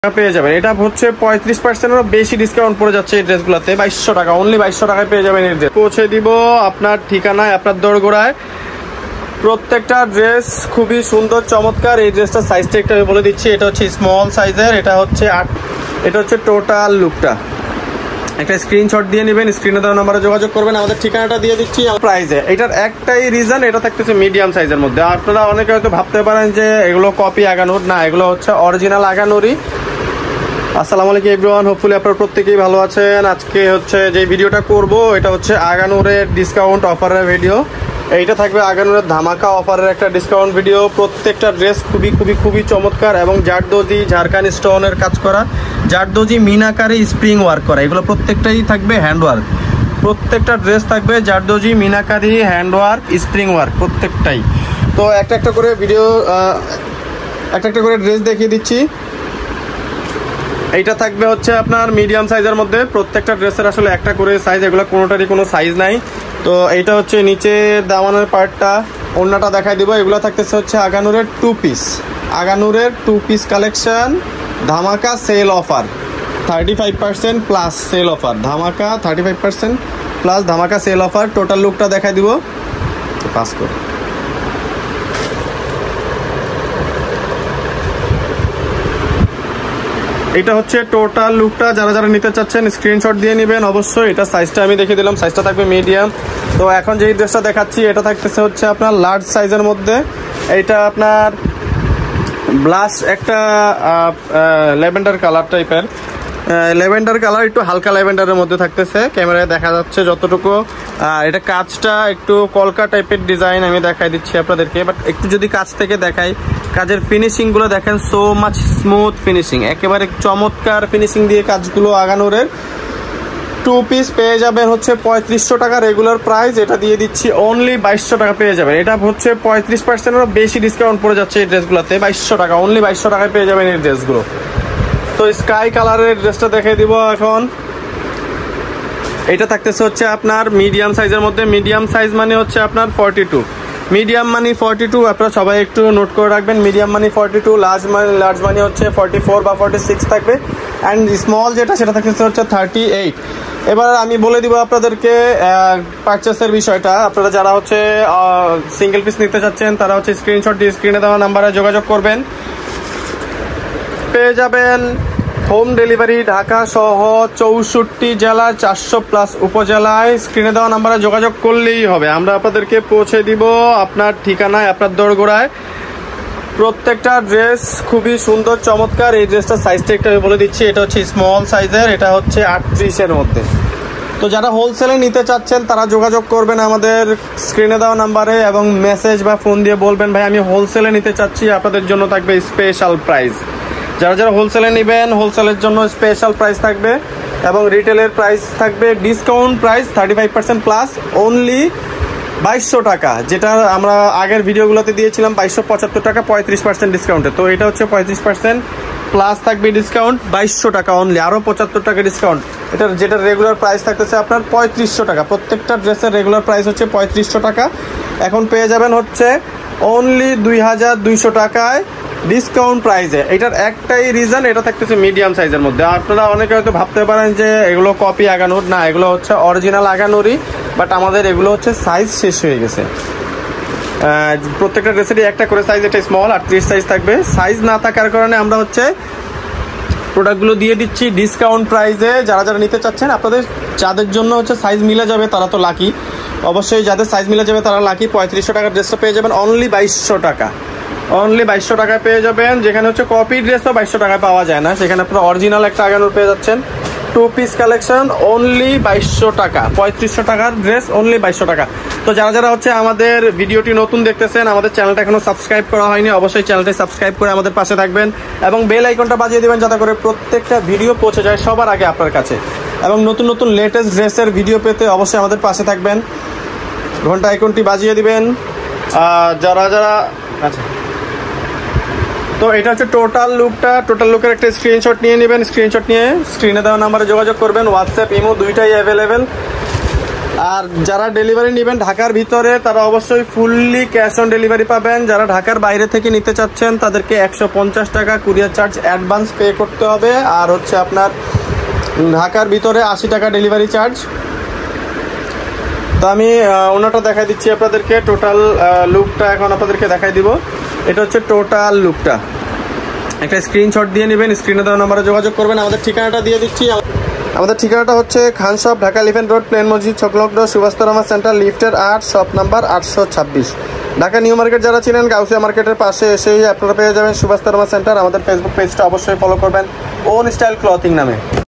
পেয়ে যাবেন। এটা হচ্ছে 35%-এরও বেশি ডিসকাউন্ট পড়ে যাচ্ছে এই ড্রেসগুলোতে। 2200 টাকা, অনলি 2200 টাকায় পেয়ে যাবেন এই ড্রেস। পৌঁছে দিব আপনার ঠিকানায়, আপনার দোরগোড়ায়। প্রত্যেকটা ড্রেস খুবই সুন্দর, চমৎকার। এই ড্রেসটার সাইজটা একটু আমি বলে দিচ্ছি। এটা হচ্ছে স্মল সাইজের। এটা হচ্ছে টোটাল লুকটা। একটা স্ক্রিনশট দিয়ে নেবেন, স্ক্রিনে দেওয়া নাম্বারে যোগাযোগ করবেন। আমাদের ঠিকানাটা দিয়ে দিচ্ছি প্রাইজে। এটার একটাই রিজন, এটা থাকতেছে মিডিয়াম সাইজের মধ্যে। আপনারা অনেকে হয়তো ভাবতে পারেন যে এগুলো কপি আগানোর, না, এগুলো হচ্ছে অরিজিনাল আগানোরই। আসসালামু আলাইকুম এভরিওয়ান, হোপফুলি আপনারা প্রত্যেকেই ভালো আছেন। আজকে হচ্ছে যে ভিডিওটা করব এটা হচ্ছে আগানোরের ডিসকাউন্ট অফারের ভিডিও। এইটা থাকবে আগানোরের ধামাকা অফারের একটা ডিসকাউন্ট ভিডিও। প্রত্যেকটা ড্রেস খুবই খুবই খুবই চমৎকার এবং জারদোজি ঝাড়খান স্টোনের কাজ করা, জারদোজি মিনাকারি স্প্রিং ওয়ার্ক করা, এগুলো প্রত্যেকটাই থাকবে হ্যান্ডওয়ার্ক। প্রত্যেকটা ড্রেস থাকবে zardozi meenakari handwork spring work প্রত্যেকটাই। তো একটা একটা করে ড্রেস দেখিয়ে দিচ্ছি। এইটা থাকবে হচ্ছে আপনার মিডিয়াম সাইজের মধ্যে। প্রত্যেকটা ড্রেসের আসলে একটা করে সাইজ, এগুলো কোনোটারই কোনো সাইজ নাই। তো এইটা হচ্ছে নিচে দামানের পার্টটা, ওড়নাটা দেখাই দিব। এগুলো থাকতেছে হচ্ছে আগানুরের টু পিস কালেকশন, ধামাকা sale offer 35% plus sale offer, ধামাকা 35% প্লাস ধামাকা সেল অফার। টোটাল লুকটা দেখাই দিব, পাস করে। এটা হচ্ছে টোটাল লুকটা। যারা যারা নিতে চাচ্ছেন স্ক্রিনশট দিয়ে নেবেন অবশ্যই। এটা সাইজটা আমি দেখিয়ে দিলাম, সাইজটা থাকবে মিডিয়াম। তো এখন যেই ড্রেসটা দেখাচ্ছি এটা থাকতেছে হচ্ছে আপনার লার্জ সাইজের মধ্যে। এইটা আপনার ব্লাশ একটা ল্যাভেন্ডার কালার টাইপের, ল্যাভেন্ডার কালার, একটু হালকা ল্যাভেন্ডারের মধ্যে থাকতেছে, ক্যামেরায় দেখা যাচ্ছে যতটুকু। এটা কাজটা একটু কলকা টাইপের ডিজাইন, আমি দেখাই দিচ্ছি আপনাদেরকে। বাট একটু যদি কাছ থেকে দেখাই, কাজের ফিনিশিংগুলো দেখেন, সো মাচ স্মুথ ফিনিশিং, একেবারে চমৎকার ফিনিশিং দিয়ে কাজগুলো আগানোরের। টু পিস পেয়ে যাবেন হচ্ছে 3500 টাকা রেগুলার প্রাইস। এটা দিয়ে দিচ্ছি অনলি 2200 টাকা পেয়ে যাবেন। এটা হচ্ছে 35%-এরও বেশি ডিসকাউন্ট পড়ে যাচ্ছে এই ড্রেসগুলোতে। 2200 টাকা, অনলি 2200 টাকায় পেয়ে যাবেন এই ড্রেসগুলো। তো স্কাই কালারের ড্রেসটা দেখে দিব এখন। এটা থাকতেছে হচ্ছে আপনার মিডিয়াম সাইজের মধ্যে। মিডিয়াম সাইজ মানে হচ্ছে আপনার 42, মিডিয়াম মানি 42। আপনারা সবাই একটু নোট করে রাখবেন, মিডিয়াম মানি 42, লার্জ মানি হচ্ছে 44 বা 46 থাকবে। অ্যান্ড স্মল যেটা সেটা থাকতেছে হচ্ছে 38। এবার আমি বলে দিব আপনাদেরকে পারচেসের বিষয়টা। আপনারা যারা হচ্ছে সিঙ্গেল পিস নিতে চাচ্ছেন তারা হচ্ছে স্ক্রিনশট দিয়ে স্ক্রিনে দেওয়া নাম্বারে যোগাযোগ করবেন। পেয়ে যাবেন হোম ডেলিভারি ঢাকা সহ 64 জেলা 400+ উপজেলায়। স্ক্রিনে দেওয়া নাম্বারে যোগাযোগ করলেই হবে, আমরা আপনাদেরকে পৌঁছে দিব আপনার ঠিকানায়, আপনার দোরগোড়ায়। প্রত্যেকটা ড্রেস খুবই সুন্দর, চমৎকার। এই ড্রেসটার সাইজটা একটু আমি বলে দিচ্ছি। এটা হচ্ছে স্মল সাইজের, এটা হচ্ছে 38-এর মধ্যে। তো যারা হোলসেলে নিতে চাচ্ছেন তারা যোগাযোগ করবেন আমাদের স্ক্রিনে দেওয়া নাম্বারে এবং মেসেজ বা ফোন দিয়ে বলবেন ভাই আমি হোলসেলে নিতে চাচ্ছি, আপনাদের জন্য থাকবে স্পেশাল প্রাইস। যারা যারা হোলসেলে নেবেন হোলসেলের জন্য স্পেশাল প্রাইস থাকবে এবং রিটেলের প্রাইস থাকবে ডিসকাউন্ট প্রাইস 35% প্লাস অনলি 2200 টাকা, যেটা আমরা আগের ভিডিওগুলোতে দিয়েছিলাম 2275 টাকা 35% ডিসকাউন্টে। তো এটা হচ্ছে 35% প্লাস থাকবে ডিসকাউন্ট 2200 টাকা অনলি, আরও 75 টাকা ডিসকাউন্ট। এটার যেটা রেগুলার প্রাইস থাকতেছে আপনার 3500 টাকা। প্রত্যেকটা ড্রেসের রেগুলার প্রাইস হচ্ছে 3500 টাকা। এখন পেয়ে যাবেন হচ্ছে অনলি 2200 টাকায় ডিসকাউন্ট প্রাইসে। এটার একটাই রিজন, এটা থাকতেছে মিডিয়াম সাইজের মধ্যে। আপনারা অনেকে হয়তো ভাবতে পারেন যে এগুলো কপি আগানোর, না, এগুলো হচ্ছে অরিজিনাল আগানোরই। বাট আমাদের এগুলো হচ্ছে সাইজ শেষ হয়ে গেছে। প্রত্যেকটা ড্রেসেরই একটা করে সাইজ, এটা স্মল 38 সাইজ থাকবে। সাইজ না থাকার কারণে আমরা হচ্ছে প্রোডাক্টগুলো দিয়ে দিচ্ছি ডিসকাউন্ট প্রাইসে। যারা যারা নিতে চাচ্ছেন, আপনাদের যাদের জন্য হচ্ছে সাইজ মিলে যাবে তারা তো লাকি, অবশ্যই যাদের সাইজ মিলে যাবে তারা লাকি। 3500 টাকার ড্রেসটা পেয়ে যাবেন অনলি 2200 টাকা, অনলি 2200 টাকায় পেয়ে যাবেন। যেখানে হচ্ছে কপি ড্রেসও 2200 টাকায় পাওয়া যায় না, সেখানে আপনারা অরিজিনাল একটা আগানোর পেয়ে যাচ্ছেন। টু পিস কালেকশন অনলি 2200 টাকা, 3500 টাকার ড্রেস অনলি 2200 টাকা। তো যারা যারা হচ্ছে আমাদের ভিডিওটি নতুন দেখতেছেন, আমাদের চ্যানেলটা এখনো সাবস্ক্রাইব করা হয়নি, অবশ্যই চ্যানেলটি সাবস্ক্রাইব করে আমাদের পাশে থাকবেন এবং বেল আইকনটা বাজিয়ে দিবেন যাতে করে প্রত্যেকটা ভিডিও পৌঁছে যায় সবার আগে আপনার কাছে। এবং নতুন নতুন লেটেস্ট ড্রেসের ভিডিও পেতে অবশ্যই আমাদের পাশে থাকবেন, ঘন্টা আইকনটি বাজিয়ে দিবেন। যারা যারা আচ্ছা, তো এটা হচ্ছে টোটাল লুকটা। টোটাল লুকের একটা স্ক্রিনশট নিয়ে নেবেন, স্ক্রিনশট নিয়ে স্ক্রিনে দেওয়া নাম্বারে যোগাযোগ করবেন। হোয়াটসঅ্যাপ ইমো দুইটাই অ্যাভেলেবেল। আর যারা ডেলিভারি নেবেন ঢাকার ভিতরে তারা অবশ্যই ফুললি ক্যাশ অন ডেলিভারি পাবেন। যারা ঢাকার বাইরে থেকে নিতে চাচ্ছেন তাদেরকে 150 টাকা কুরিয়ার চার্জ অ্যাডভান্স পে করতে হবে। আর হচ্ছে আপনার ঢাকার ভিতরে 80 টাকা ডেলিভারি চার্জ। তো আমি ওনাটা দেখাই দিচ্ছি আপনাদেরকে, টোটাল লুকটা এখন আপনাদেরকে দেখাই দিব। এটা হচ্ছে টোটাল লুকটা। একটা স্ক্রিনশট দিয়ে নেবেন, স্ক্রিনে দেওয়া নাম্বারে যোগাযোগ করবেন। আমাদের ঠিকানাটা দিয়ে দিচ্ছি। আমাদের ঠিকানাটা হচ্ছে Khan shop, Dhaka elephant road, প্লেন মসজিদ সংলগ্ন সুভাষতরামা সেন্টার, লিফটের 8, shop number 826। Dhaka new market যারা চিনেন, গাউসিয়া মার্কেটের পাশে এসেই আপনারা পেয়ে যাবেন সুভাষতরামা সেন্টার। আমাদের ফেসবুক পেজটা অবশ্যই ফলো করবেন, ওন স্টাইল ক্লথিং নামে।